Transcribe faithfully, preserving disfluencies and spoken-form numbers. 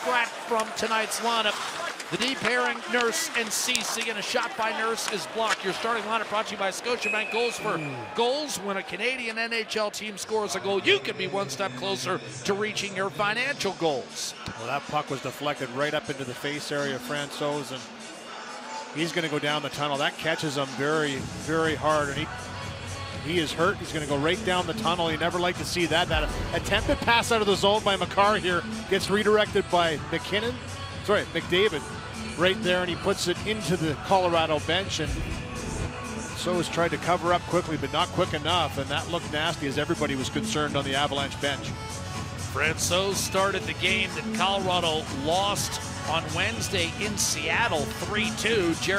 scratch from tonight's lineup. The deep pairing, Nurse and Ceci, and a shot by Nurse is blocked. Your starting lineup brought to you by Scotiabank. Goals for mm. goals. When a Canadian N H L team scores a goal, you can be one step closer to reaching your financial goals. Well, that puck was deflected right up into the face area of Francouz, and he's going to go down the tunnel. That catches him very, very hard, and he he is hurt. He's going to go right down the tunnel. You never like to see that. That attempted pass out of the zone by Makar here gets redirected by McKinnon. Sorry, McDavid. Right there, and he puts it into the Colorado bench, and so has tried to cover up quickly, but not quick enough, and that looked nasty as everybody was concerned on the Avalanche bench. Francouz started the game that Colorado lost on Wednesday in Seattle three two.